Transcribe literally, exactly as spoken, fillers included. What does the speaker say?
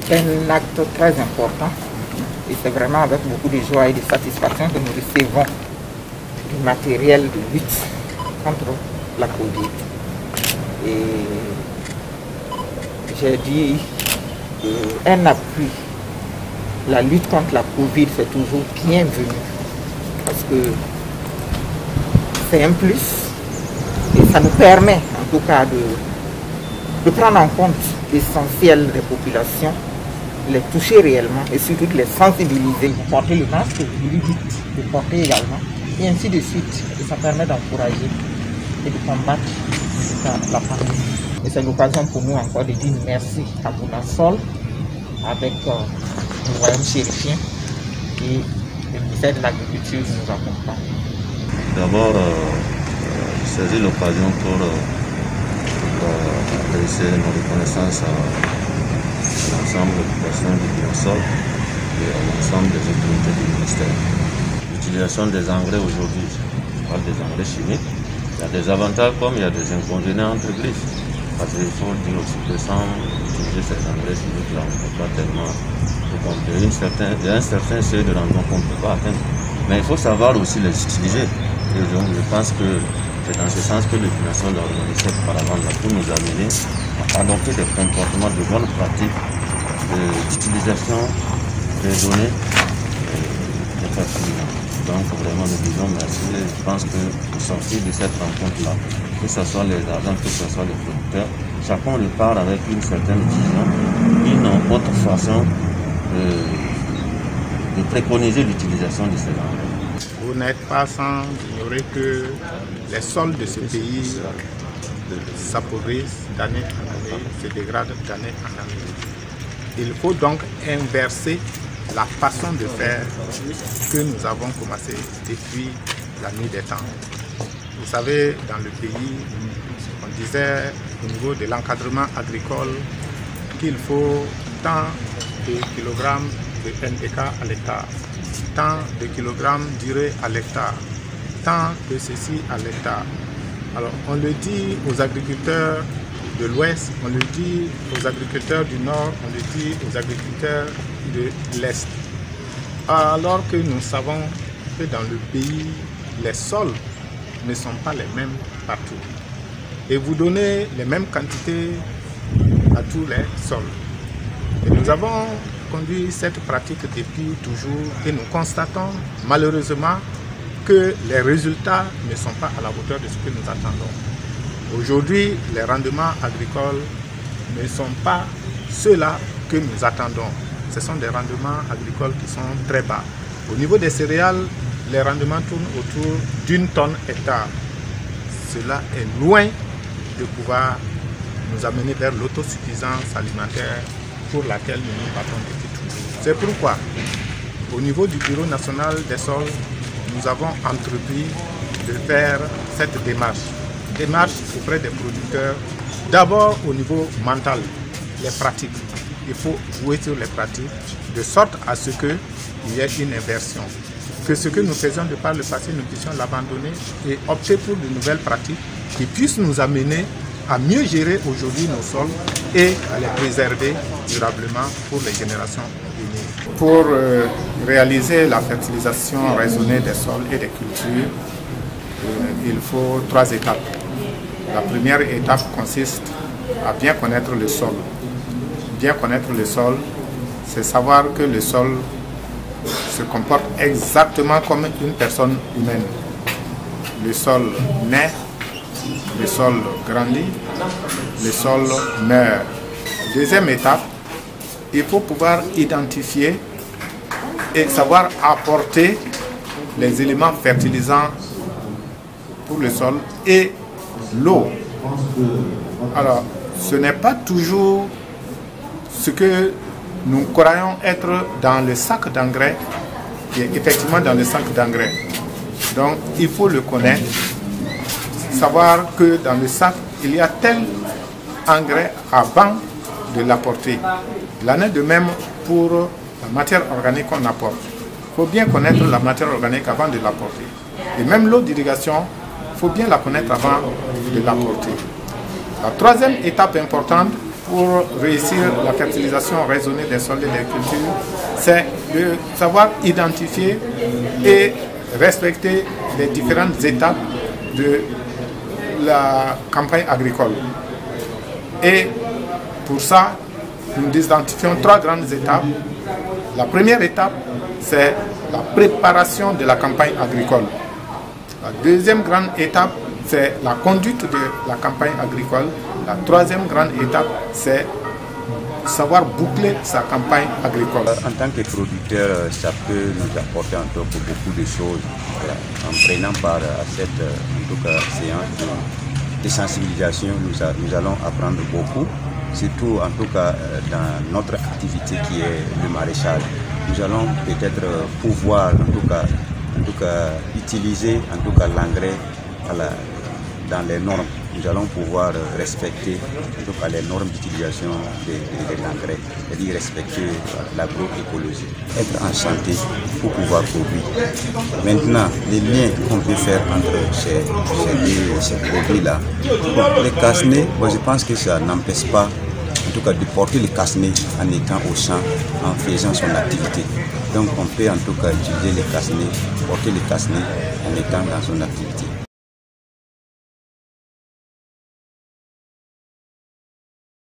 un acte très important et c'est vraiment avec beaucoup de joie et de satisfaction que nous recevons du matériel de lutte contre la Covid. Et j'ai dit qu'un appui, la lutte contre la Covid, c'est toujours bienvenu parce que c'est un plus et ça nous permet en tout cas de, de prendre en compte l'essentiel des populations, les toucher réellement et surtout de les sensibiliser. Porter le masque, je lui dis de porter également et ainsi de suite. Et ça permet d'encourager et de combattre la pandémie. Et c'est l'occasion pour nous encore de dire merci à Bounasol avec euh, le royaume chérifien et le ministère de l'Agriculture qui nous accompagne. D'abord, euh, euh, je saisis l'occasion pour, euh, pour euh, adresser nos reconnaissances à, à l'ensemble des personnes du Bounasol et à l'ensemble des autorités du ministère. L'utilisation des engrais aujourd'hui, je parle des engrais chimiques, il y a des avantages comme il y a des inconvénients entre griffes. Parce qu'il faut dire aussi que sans utiliser ces engrais chimiques-là, on ne peut pas tellement compter une certaine, un certain seuil de rendement qu'on ne peut pas atteindre. Mais il faut savoir aussi les utiliser. Et donc je pense que c'est dans ce sens que le Bounasol a organisé cette caravane pour nous amener à adopter des comportements de bonnes pratiques d'utilisation des données des fertilisants. Donc vraiment nous disons merci. Je pense que pour sortir de cette rencontre-là, que ce soit les agents, que ce soit les producteurs, chacun repart avec une certaine vision, une autre façon de, de préconiser l'utilisation de ces engrais. Vous n'êtes pas sans ignorer que les sols de ce pays s'appauvrissent d'année en année, se dégradent d'année en année. Il faut donc inverser la façon de faire que nous avons commencé depuis la nuit des temps. Vous savez, dans le pays, on disait au niveau de l'encadrement agricole qu'il faut tant de kilogrammes de N P K à l'hectare, tant de kilogrammes d'urée à l'hectare, tant de ceci à l'hectare. Alors on le dit aux agriculteurs de l'Ouest, on le dit aux agriculteurs du Nord, on le dit aux agriculteurs de l'Est. Alors que nous savons que dans le pays, les sols ne sont pas les mêmes partout. Et vous donnez les mêmes quantités à tous les sols. Et nous avons conduit cette pratique depuis toujours et nous constatons malheureusement que les résultats ne sont pas à la hauteur de ce que nous attendons. Aujourd'hui, les rendements agricoles ne sont pas ceux-là que nous attendons. Ce sont des rendements agricoles qui sont très bas. Au niveau des céréales, les rendements tournent autour d'une tonne hectare. Cela est loin de pouvoir nous amener vers l'autosuffisance alimentaire pour laquelle nous nous battons depuis toujours. C'est pourquoi, au niveau du Bureau national des sols, nous avons entrepris de faire cette démarche. Démarche auprès des producteurs, d'abord au niveau mental, les pratiques. Il faut jouer sur les pratiques de sorte à ce qu'il y ait une inversion. Que ce que nous faisions de par le passé, nous puissions l'abandonner et opter pour de nouvelles pratiques qui puissent nous amener à mieux gérer aujourd'hui nos sols et à les préserver durablement pour les générations futures. Pour euh, réaliser la fertilisation raisonnée des sols et des cultures, euh, il faut trois étapes. La première étape consiste à bien connaître le sol. Bien connaître le sol, c'est savoir que le sol se comporte exactement comme une personne humaine. Le sol naît, le sol grandit, le sol meurt. Deuxième étape, il faut pouvoir identifier et savoir apporter les éléments fertilisants pour le sol et l'eau. Alors, ce n'est pas toujours ce que nous croyons être dans le sac d'engrais qui est effectivement dans le sac d'engrais. Donc, il faut le connaître, savoir que dans le sac, il y a tel engrais avant de l'apporter. Il en est de même pour la matière organique qu'on apporte. Il faut bien connaître la matière organique avant de l'apporter. Et même l'eau d'irrigation, il faut bien la connaître avant de l'apporter. La troisième étape importante, pour réussir la fertilisation raisonnée des sols et des cultures, c'est de savoir identifier et respecter les différentes étapes de la campagne agricole. Et pour ça, nous identifions trois grandes étapes. La première étape, c'est la préparation de la campagne agricole. La deuxième grande étape, c'est la conduite de la campagne agricole. La troisième grande étape, c'est savoir boucler sa campagne agricole. En tant que producteur, ça peut nous apporter en tout cas beaucoup de choses. En prenant part à cette en tout cas, séance de sensibilisation, nous, a, nous allons apprendre beaucoup, surtout en tout cas dans notre activité qui est le maraîchage. Nous allons peut-être pouvoir en tout cas, en tout cas utiliser en tout cas l'engrais dans les normes. Nous allons pouvoir respecter en tout cas les normes d'utilisation de, de, de l'engrais, c'est-à-dire respecter l'agroécologie, être en santé pour pouvoir produire. Maintenant, les liens qu'on peut faire entre ces, ces, ces produits-là, bon, les casse-nez, bon, je pense que ça n'empêche pas en tout cas de porter le casse-nez en étant au champ, en faisant son activité. Donc on peut en tout cas utiliser les casse-nez, porter le casse-nez en étant dans son activité.